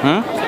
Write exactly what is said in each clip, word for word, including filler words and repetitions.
हम्म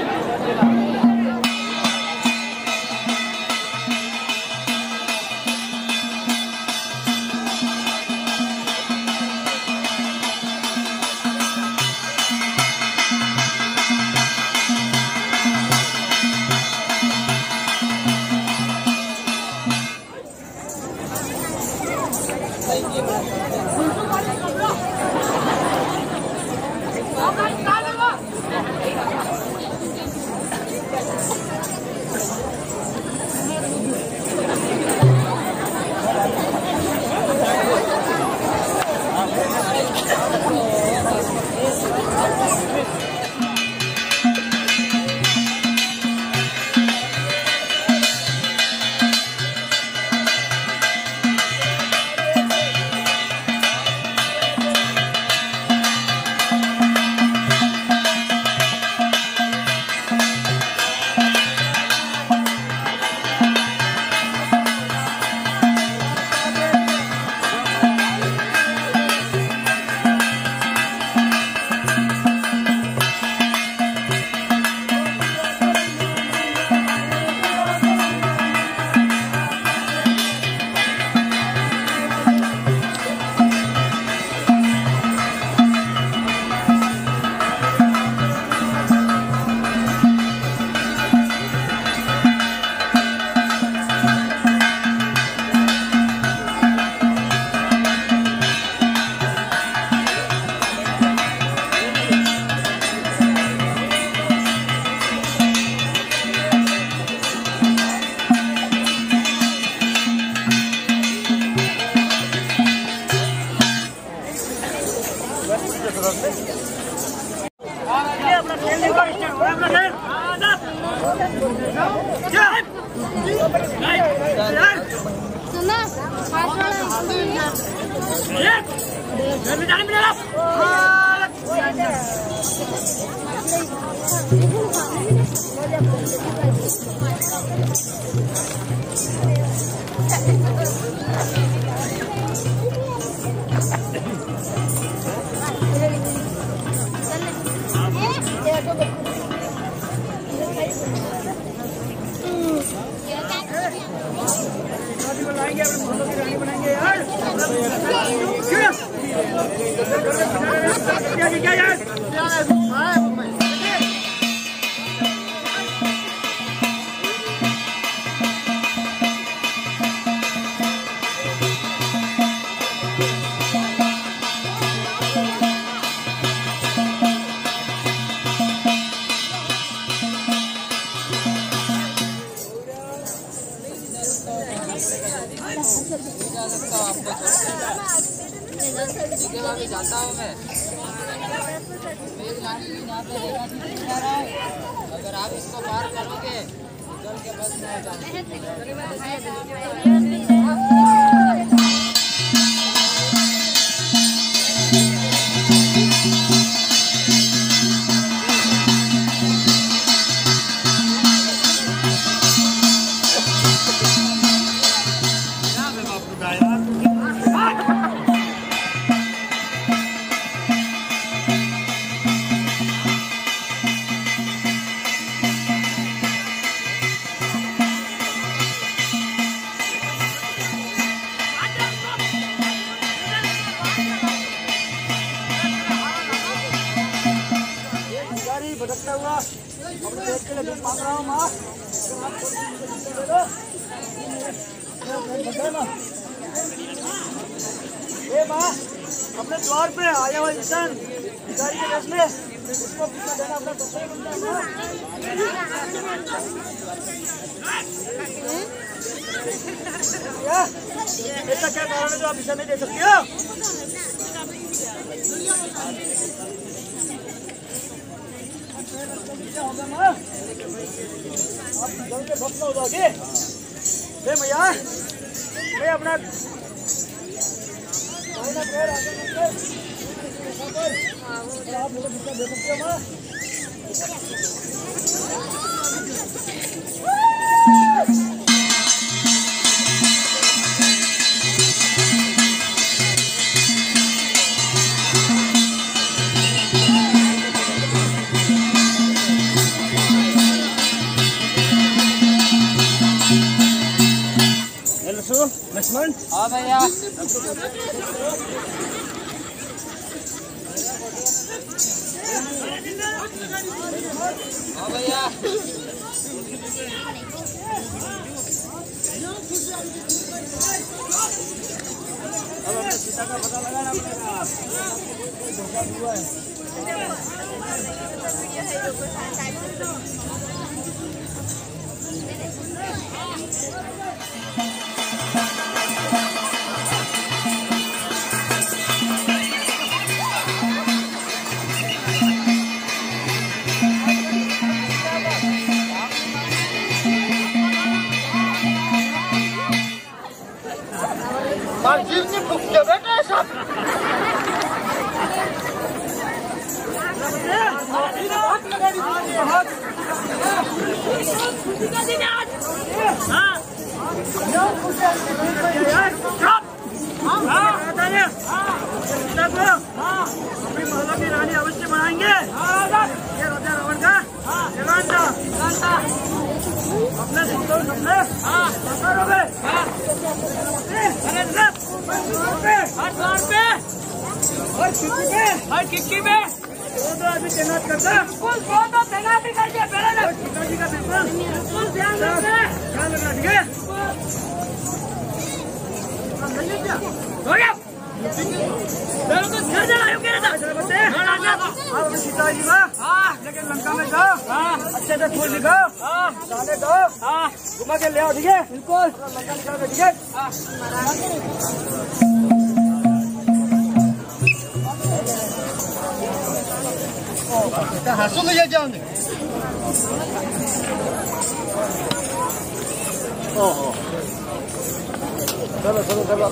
जाता हूँ मैं अगर आप इसको पार करोगे चल के बस भटकता हुआ अपने पेट के लिए दूध मांग रहा हूँ माँ। ए माँ, अपने द्वार पे आया हुआ इंसान भिखारी के देश में उसको कितना देना अपना बच्चा क्या ऐसा क्या कारण है जो आप इसे नहीं दे सकती हो? आप जल के भस्म हो जाओगे। मैया मैं अपना आप मुझे भुक्का दे सकते हो माँ? लक्ष्मण। हाँ भैया। हाँ भैया। अब अपने सीता का पता लगाना पड़ेगा। धोखा हुआ है। जीव ने फूक के बेटा सब अपनी महलों की रानी अवश्य बनाएंगे। ये राजा रावण का जवान था। अपने सुंदर सपने साकार हो गए। हर द्वार पे हर खिड़की पे हर खिड़की पे दो दो आदमी तैनात करता। दो दो तैनाती कर दिया पहले ना। पिताजी का बिल्कुल ध्यान रखना। ध्यान रखना ठीक है। हो गया। घर जाओ क्यों कहता? आप अपने सीताजी का लेकिन लंका में जाओ। अच्छे से फूल दिखाओ। दाने दो। घुमा के ले आओ ठीक है। बिल्कुल लंका निकाल के ठीक है। हंसू ले जाओगे। ओहो चलो चलो चलो।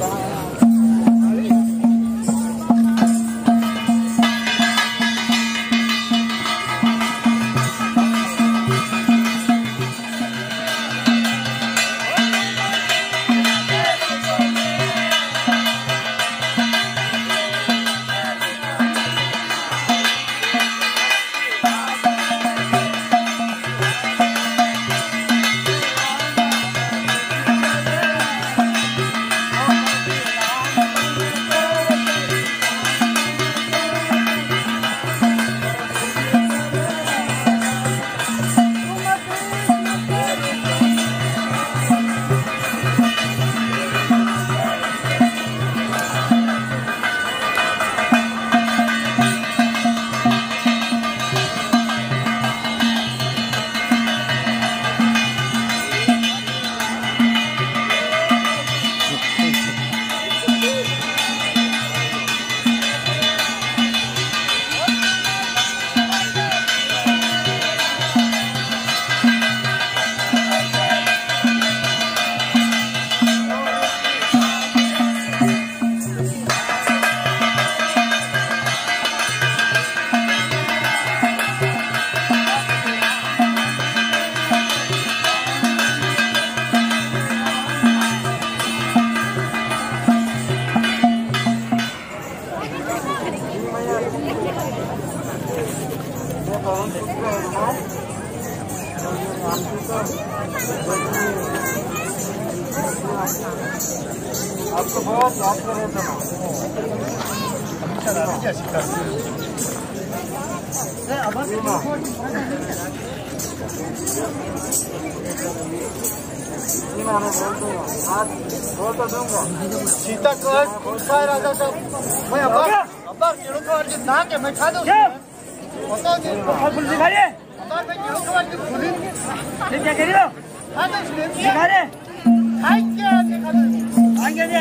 आपको बहुत याद कर रहे थे बोल तो दूंगा। सीता को राजा साहब मैं अब अब केड़ो को अर्ज ना के मैं खा दूं बताओ जी फल दिखाइए। बताओ मैं केड़ो को अर्ज फूली ये क्या कह रही हो? खा दो दिखा दे। खाई क्या दिखा दो आगे दे।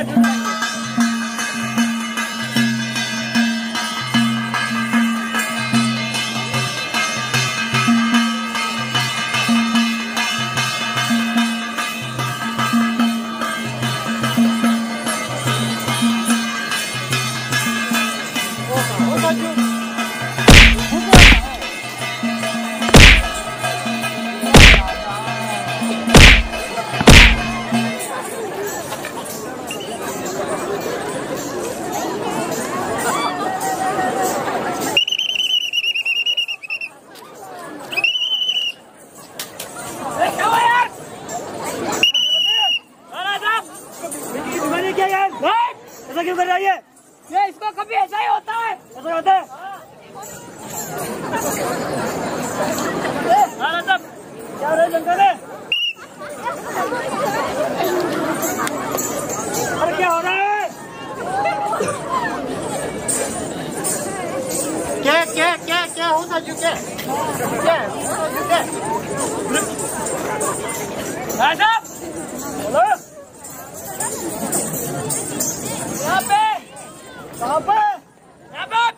क्या क्या क्या होता जो क्या क्या होता जो क्या साहब बोलो यहाँ पे कहाँ पे यहाँ पे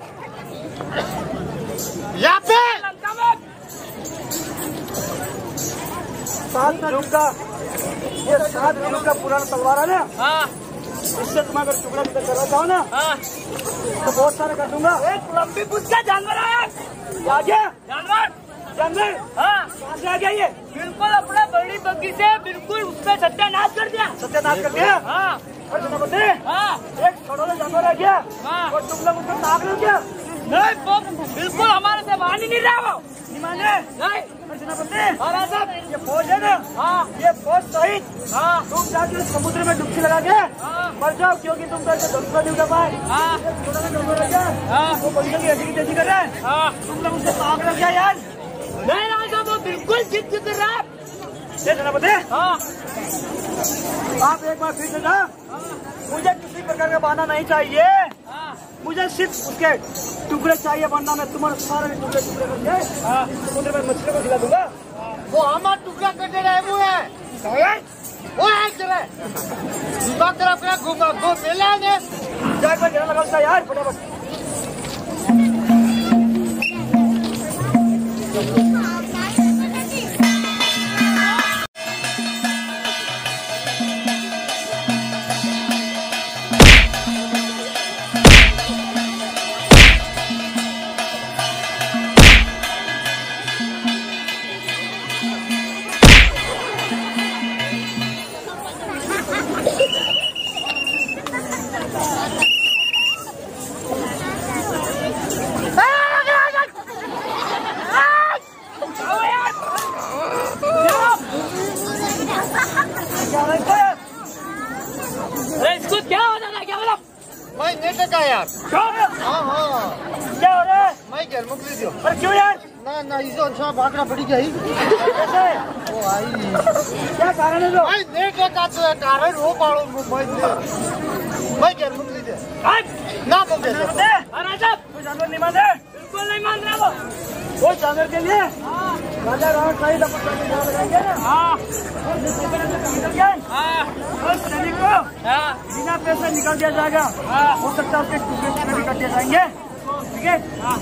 यहाँ पे लंका में सात रुक का ये सात रुक का पुराना तलवार है ना। हाँ इससे तुम अगर टुकड़ा टुकड़ा करना चाहो ना हाँ तो बहुत सारा कर दूंगा। एक लंबी पूछ का जानवर आया आ गया जानवर जानवर हाँ कहाँ से आ गया ये बिल्कुल अपने बड़ी बग्गी से बिल्कुल उसमें सत्यानाश कर दिया सत्यानाश कर दिया। हाँ और सुना बते हाँ एक छोटा जानवर आ गया हाँ और तुम लोग उसको ताक लो क्या नहीं वो बिल्कुल हमारे से मान ही नहीं रहा वो नहीं माने नहीं और सुना बते हाँ साहब ये फौज है ना हाँ ये फौज सहित हाँ तुम जाके समुद्र में डुबकी लगा के हाँ मर जाओ क्योंकि तुम तो ऐसे धोखा नहीं उठा पाए। हाँ छोटा सा जानवर आ गया हाँ वो बंदे की ऐसी की तैसी कर रहा है हाँ तुम लोग उससे ताक लो क्या यार। नहीं राजा साहब वो बिल्कुल जिद जिद रहा है ये सुना बते हाँ आप एक बार फिर से ना मुझे किसी प्रकार का बहाना नहीं चाहिए हाँ मुझे सिर्फ उसके टुकड़े चाहिए वरना मैं तुम्हारे सारे टुकड़े टुकड़े करके समुद्र में मछली को खिला दूंगा। वो हमारा टुकड़ा करके रहे वो है वो है चले घुमा तरफ का घुमा घो मेला ने जाकर पर घेरा लगा यार फटाफट। अरे इसको क्या हो रहा है क्या मतलब मैं नहीं का यार हाँ हाँ क्या हो रहा है मैं घर मुक्ति दो अरे क्यों यार ना ना इसे अच्छा भागना पड़ी गई कैसे वो आई क्या कारण है मैं नहीं का तो कारण हो पाड़ो मैं मैं घर मुक्ति दे ना बोल दे अरे साहब कोई जानवर नहीं मान रहे बिल्कुल नहीं मान रहा वो वो जानवर के लिए राजा रावण सही दफा लगाएंगे ना हाँ हाँ उस सैनिक को हाँ बिना पैसे निकाल दिया जाएगा। हाँ हो सकता है उसके टुकड़े टुकड़े भी काटे जाएंगे ठीक है हाँ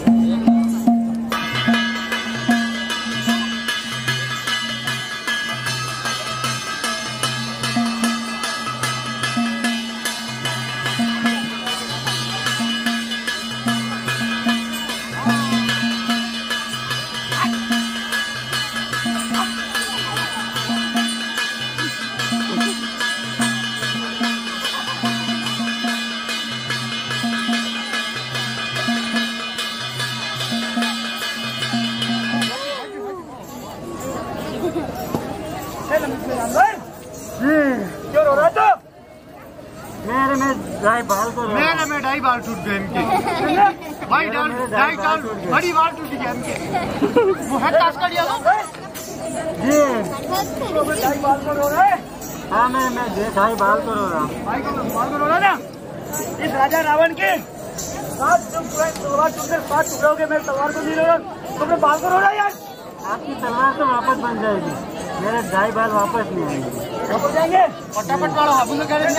क्यों रो रहा था? मेरे में ढाई बाल को मेरे में ढाई बाल टूट गए इनके भाई डाल ढाई साल बड़ी बाल टूट गया इनके वो है टास्क कर दिया जी ढाई बाल को रो रहा है हाँ मैं मैं ढाई बाल को रो रहा हूँ भाई को बाल को रो रहा ना इस राजा रावण के सात तलवार टूटकर सात टुकड़े हो गए मेरे तलवार को नहीं रो रहा तुमने बाल को रो रहा यार आपकी तलवार तो वापस बन जाएगी मेरे ढाई बाल वापस नहीं आएंगे वापस जाएंगे फटाफट वाला हाबू में करेंगे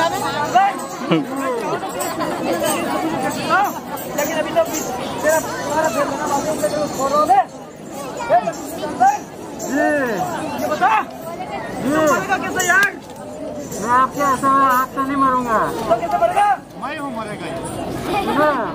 लेकिन अभी तो तेरा तुम्हारा फेर लेना बाकी है तो छोड़ रहे जी ये बता जी मरेगा कैसे यार मैं आपके ऐसा हाथ से नहीं मरूंगा तो कैसे मरेगा मैं हूँ मरेगा हाँ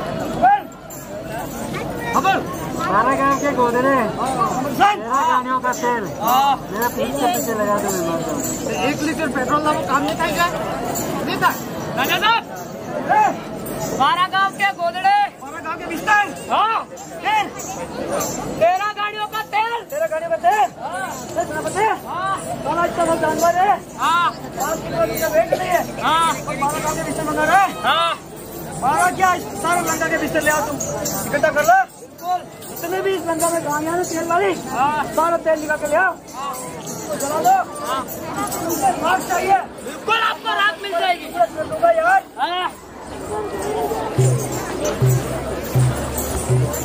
खबर सारा गाँव के गोदरे तेरह गाड़ियों का तेल मेरा पीछे से पीछे लगा दो मैं मर जाऊँ एक लीटर पेट्रोल ना वो काम नहीं खाएगा नहीं था राजा साहब बारह गांव के गोदड़े हमारे गाँव के बिस्तर हाँ तेल तेरह गाड़ियों का तेल तेरह गाड़ी में तेल हाँ तेल बते हाँ साला इतना बड़ा जानवर है हाँ पाँच किलो का वेट नहीं है हाँ बारह गाँव के बिस्तर मंगा रहा है हाँ बारह क्या सारा लंका के बिस्तर ले आओ तुम इकट्ठा कर लो जितने भी इस लंका में गाड़ियाँ हैं तेल वाली सारा तेल निकाल के ले आओ तो जला दो राख चाहिए बिल्कुल आपको रात मिल जाएगी दूंगा यार हाँ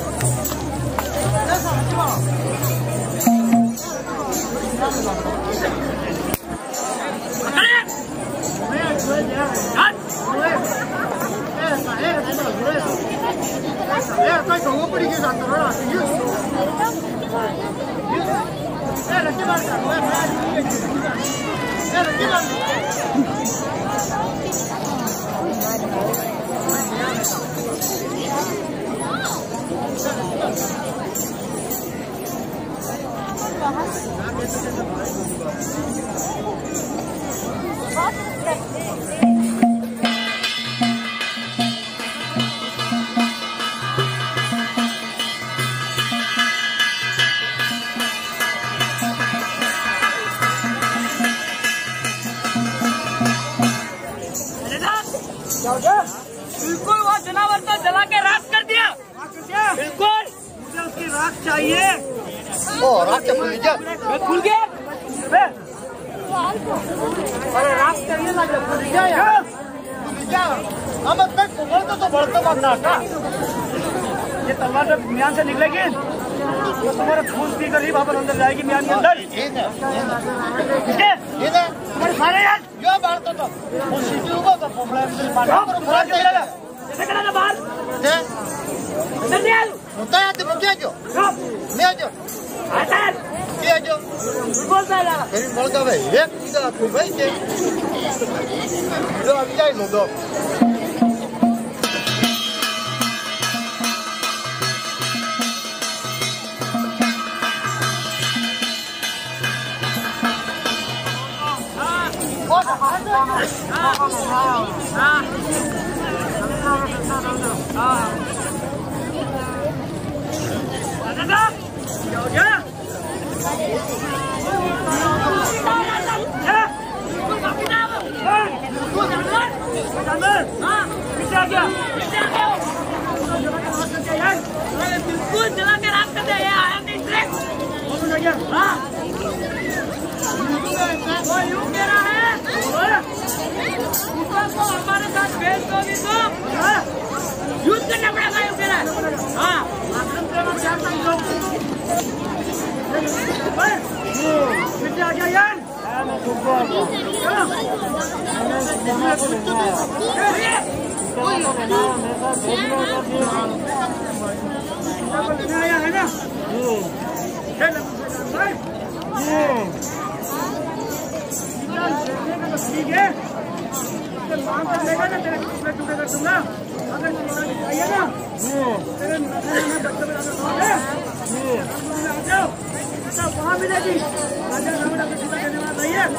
बिल्कुल वो जनावर तो जला के राख कर दिया। बिल्कुल मुझे उसकी राख चाहिए। ओ राख के फूल गया, फूल गया। अरे राख चाहिए ना जब फूल गया यार, फूल गया। हम तक कुमल तो तो बढ़ते बनना का। ये तलवार जब म्यान से निकलेगी तो तुम्हारे खून पी कर ही वापस अंदर जाएगी म्यान के अंदर। ये ना, ये ना तुम्हारे सारे यार यो बढ़ते तो वो सीटी हुआ तो प्रॉब्लम से मारा पर पूरा क्यों लगा? ऐसे करना था बाहर। जे जल्दी आ। होता है तो मुझे जो मैं जो आता है ये जो बोलता है फिर बोल का भाई एक चीज़ आपको भाई के जो अभी जाए लो दो बिल्कुल जला के राख कर दे। आया नहीं ट्रैक वो यूं कह रहा है को हमारे साथ भेज दो भी तो युद्ध करना पड़ेगा। यूं कह रहा है हाँ आ गया यार। आया है ना ठीक है काम कर लेगा ना तेरे टुकड़े टुकड़े कर दूंगा। अगर चाहिए ना तेरे वहाँ मिलेगी सीधा करने वाला नहीं है।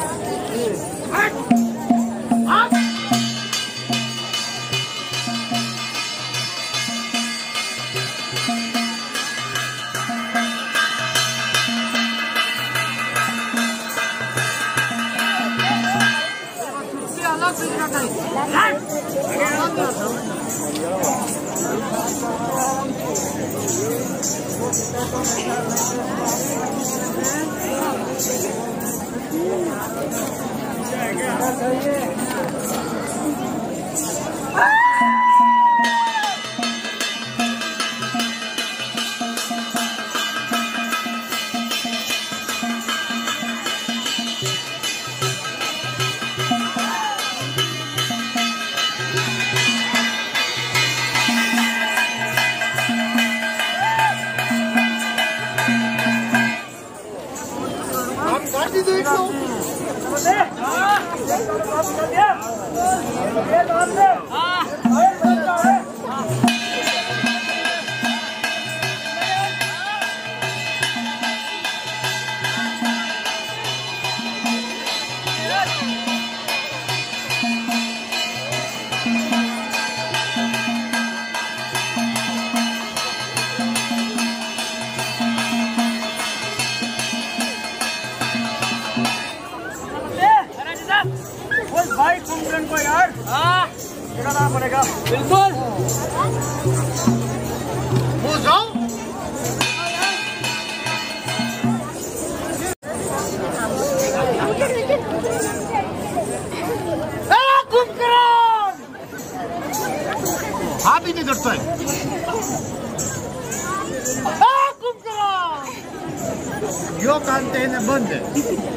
यो कांते ने बंद है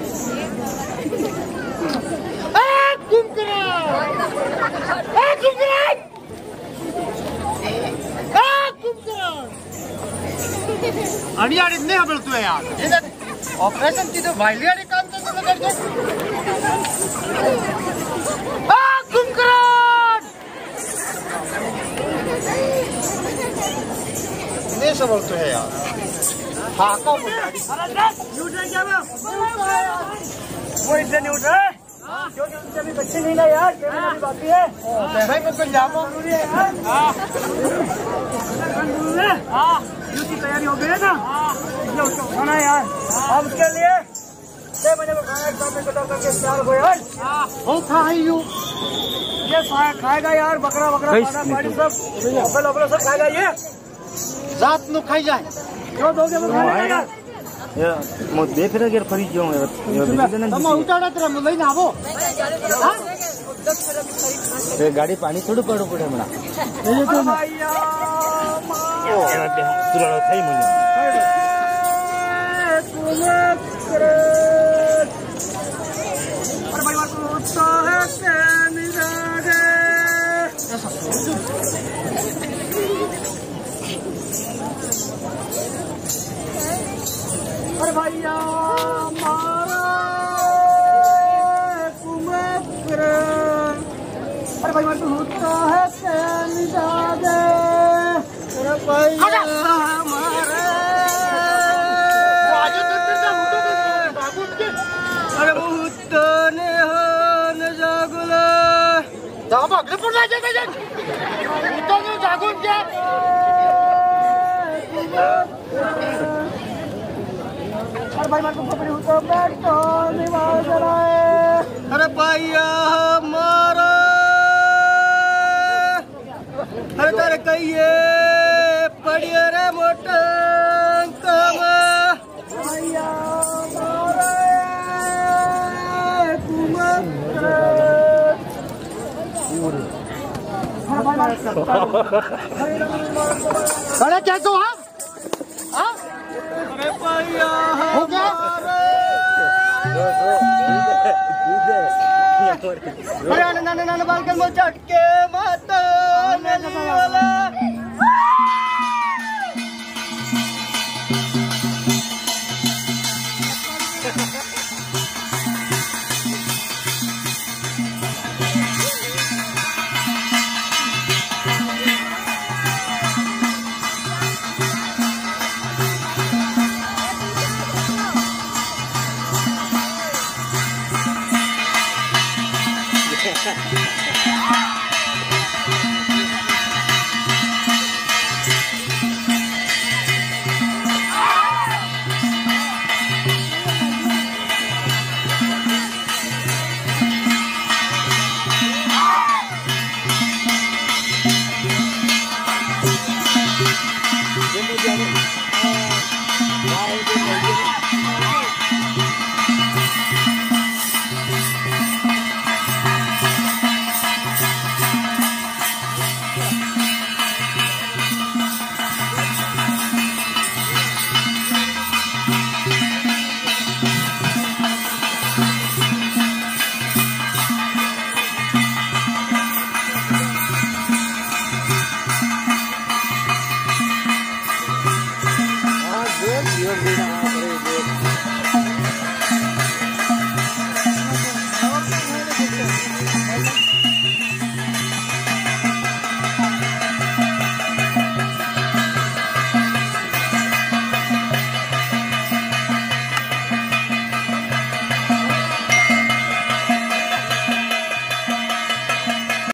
ए कुमकरा ए कुमकरा ए कुमकरा आणि यार इतने हबल तू है यार ये ऑपरेशन की तो वायलियारी कांते ने कर दे आ कुमकरा नहीं सबल तो है यार हाँ कौन न्यूट्रल क्या वो वो इधर न्यूट्रल क्योंकि उनसे भी बच्चे नहीं ना यार मेरी बात है भाई मैं पंजाब में जरूरी है यार हाँ ड्यूटी तैयारी हो गई है ना इसलिए उसको खाना है यार अब उसके लिए छह बजे को खाना एक साथ में कटा करके तैयार हो यार वो खाइयो ये खाएगा यार बकरा बकरा पाना पानी सब अपल अपल सब खाएगा ये रात नु खाई जाए क्यों दोगे वो खाएगा या मो देख रहे यार फरी क्यों है यो तुम उठाड़ा तेरा मुंह नहीं आवो हां ये गाड़ी पानी थोड़ी पड़ो पड़े मना ये तो भैया ओ तुरलो थाई मुनी और भाई बात तो है के मिजागे अरे भैया मारा कुमकर अरे भाई बात होता है के मिजागे अरे भैया मारा आज तो तेरा मुंह तो बाबू के अरे मुत्तो ने हो न जागुला दाब अगले पर जा जा जा तो ने जागुन के अरे भाई मार को पकड़ी हो तो बैठो निवास राए अरे भैया हमारा अरे तेरे कहिए पड़िए रे मोटा कम भैया हमारा अरे क्या तो हाँ हाँ अरे भैया हो गया अरे नाना नाना बाल कर मुझे झटके माता नली वाला You're